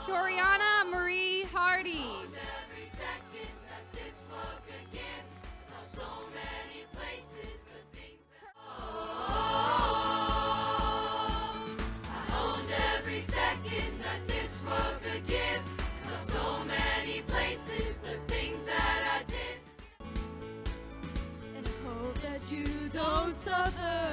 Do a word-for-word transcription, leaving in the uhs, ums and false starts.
Toriana Marie Hardy. Every second that this world could give, saw so many places, the things that oh, I owned every second that this world could give, saw so many places, the things that I did, And hope that you don't suffer.